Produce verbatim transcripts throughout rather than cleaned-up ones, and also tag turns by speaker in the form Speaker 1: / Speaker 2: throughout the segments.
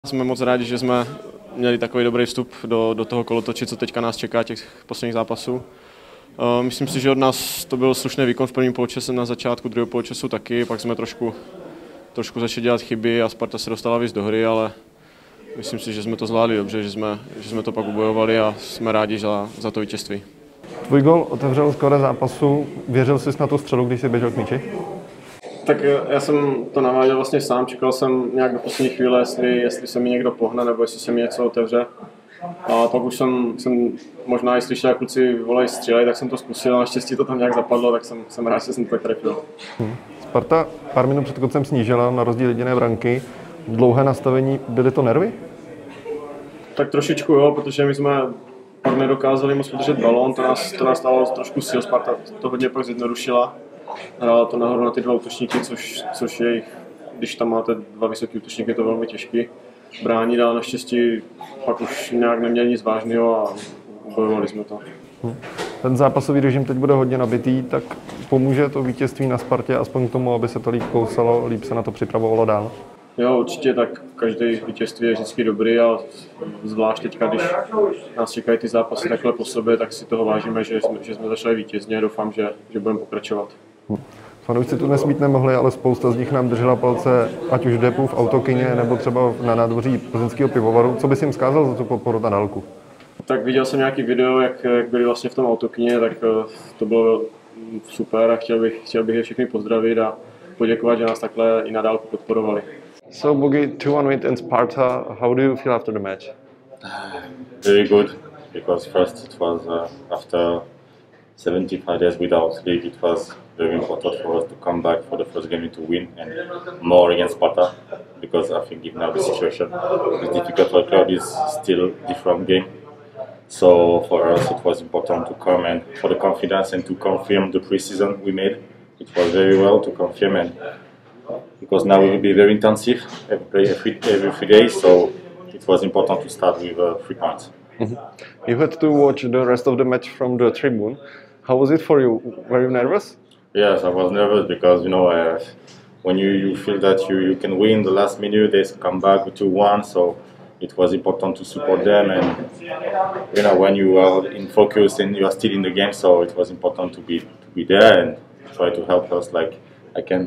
Speaker 1: Jsme moc rádi, že jsme měli takový dobrý vstup do, do toho kolotoče, co teďka nás čeká, těch posledních zápasů. Myslím si, že od nás to byl slušný výkon v prvním poločase, na začátku druhého poločasu taky, pak jsme trošku, trošku začali dělat chyby a Sparta se dostala víc do hry, ale myslím si, že jsme to zvládli dobře, že jsme, že jsme to pak ubojovali a jsme rádi za, za to vítězství.
Speaker 2: Tvůj gol otevřel skóre zápasu, věřil jsi na tu střelu, když jsi běžel k míči?
Speaker 1: Tak já jsem to naváděl vlastně sám, čekal jsem nějak do poslední chvíle, jestli, jestli se mi někdo pohne nebo jestli se mi něco otevře. A pak už jsem, jsem možná i slyšel, jak kluci volají střílej, tak jsem to zkusil a naštěstí to tam nějak zapadlo, tak jsem, jsem rád, že jsem to tak trefil.
Speaker 2: Hmm. Sparta pár minut před koncem snížila na rozdíl jediné branky. Dlouhé nastavení, byly to nervy?
Speaker 1: Tak trošičku jo, protože my jsme pak nedokázali moc udržet balón, to nás, to nás stálo trošku sil, Sparta to hodně pak zjednodušila. Hrála to nahoru na ty dva útočníky, což, což je, když tam máte dva vysoké útočníky, je to velmi těžké bránit, ale naštěstí pak už nějak neměli nic vážného a bojovali jsme to.
Speaker 2: Ten zápasový režim teď bude hodně nabitý, tak pomůže to vítězství na Spartě aspoň k tomu, aby se to líp kousalo, líp se na to připravovalo dál?
Speaker 1: Jo, určitě, tak každý vítězství je vždycky dobrý a zvlášť teďka, když nás čekají ty zápasy takhle po sobě, tak si toho vážíme, že jsme, že jsme začali vítězně a doufám, že, že budeme pokračovat.
Speaker 2: Fanoušci tu nesmít nemohli, ale spousta z nich nám držela palce, ať už v depu, v autokyně, nebo třeba na nádvoří plzeňského pivovaru. Co bys jim vzkázal za tu podporu na dálku? Tak viděl jsem nějaký video, jak, jak byli vlastně v tom autokyně, tak to bylo super a chtěl bych, chtěl bych je všechny pozdravit a poděkovat, že nás takhle i na dálku podporovali. So Bogi, two one win in Sparta. How do you feel after the match?
Speaker 3: Very good, because first it was uh, after seventy-five days without league, it was very important for us to come back for the first game to win and more against Sparta, because I think now the situation is difficult for the club, is still a different game. So for us it was important to come and for the confidence and to confirm the pre-season we made. It was very well to confirm, and because now it will be very intensive every, every, every three days, so it was important to start with uh, three points.
Speaker 2: Mm-hmm. You had to watch the rest of the match from the tribune. How was it for you? Were you nervous?
Speaker 3: Yes, I was nervous because, you know, uh, when you, you feel that you, you can win the last minute, they come back to one, so it was important to support them, and you know, when you are in focus and you are still in the game, so it was important to be to be there and try to help us like I can.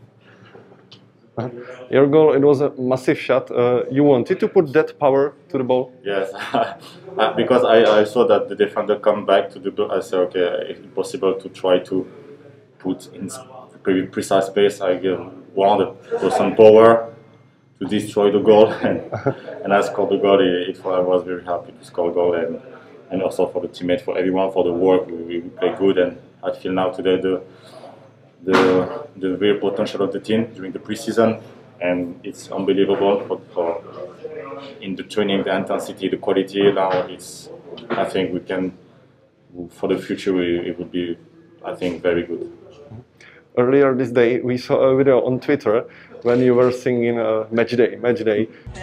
Speaker 2: Your goal, it was a massive shot. Uh, you wanted to put that power to the ball?
Speaker 3: Yes, because I, I saw that the defender come back to the goal. I said, okay, it's possible to try to put in very precise space. I want to put some power to destroy the goal, and, and I scored the goal. It, it, I was very happy to score a goal, and, and also for the teammates, for everyone, for the work. We, we play good, and I feel now today the the the real potential of the team during the preseason, and it's unbelievable for, for in the training, the intensity, the quality. Now it's, I think we can, for the future, we, it would be, I think, very good.
Speaker 2: Earlier this day, we saw a video on Twitter when you were singing uh, Match Day, Match Day.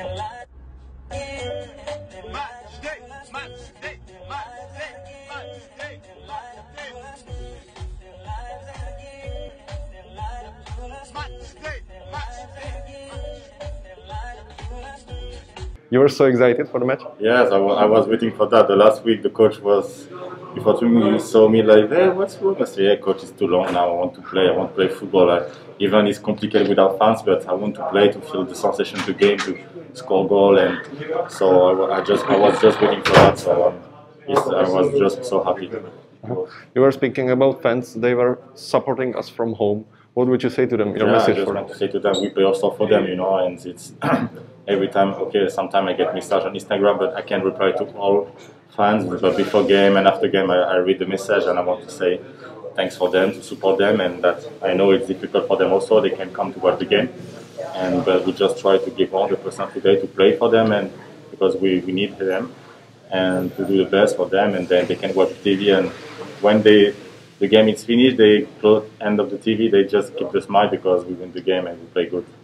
Speaker 2: You were so excited for the match?
Speaker 3: Yes, I, I was waiting for that. The last week the coach was, before to me, he saw me like, hey, what's wrong? I said, yeah, coach, it's too long now. I want to play. I want to play football. I, even it's complicated without fans, but I want to play, to feel the sensation of the game, to score goal. And so I, I just, I was just waiting for that. So um, yes, I was just so happy.
Speaker 2: Uh-huh. You were speaking about fans. They were supporting us from home. What would you say to them? Your
Speaker 3: yeah,
Speaker 2: message
Speaker 3: I just
Speaker 2: for
Speaker 3: want
Speaker 2: them?
Speaker 3: to say to them, we play also for them, you know, and it's every time, okay, sometimes I get message on Instagram, but I can't reply to all fans, but before game and after game I, I read the message, and I want to say thanks for them, to support them, and that I know it's difficult for them also, they can come to watch the game, and but we just try to give one hundred percent today to play for them, and because we, we need them, and to do the best for them, and then they can watch T V, and when they the game is finished, they close end of the T V, they just keep the smile because we win the game and we play good.